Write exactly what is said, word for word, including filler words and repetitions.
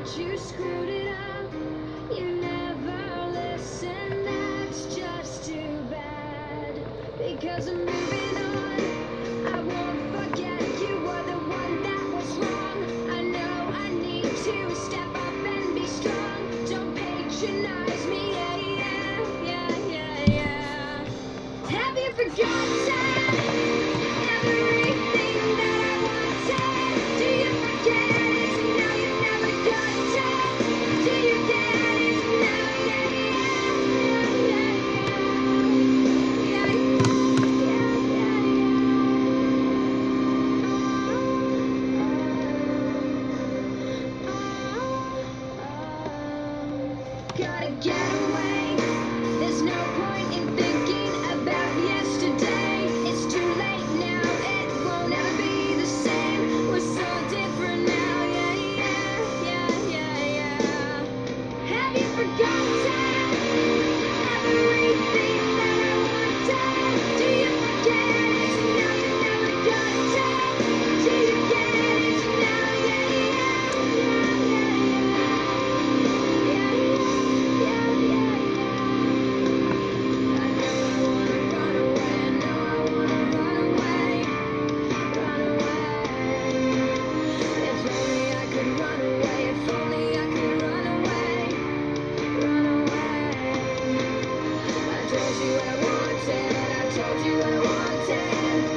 You screwed it up, you never listen, that's just too bad. Because I'm moving on, I won't forget you were the one that was wrong. I know I need to step up and be strong. Don't patronize me, yeah, yeah, yeah, yeah, yeah. Have you forgotten everything that I wanted? Do you forget it? Now you never got it. Do you get it now? Yeah, yeah, yeah, yeah, yeah, yeah, yeah. Gotta get away. There's no point in thinking about yesterday. It's too late now. It won't ever be the same. We're so different now. Yeah, yeah, yeah, yeah, yeah. Have you forgotten everything that I wanted? Do you forget it? Now you never got it. Do you get it now? Yeah, yeah, yeah, yeah, yeah, yeah, yeah, yeah. I know I wanna run away. I know I wanna run away, run away. If only I could run away. If only I could run away, run away. I told you I wanted. I told you I wanted.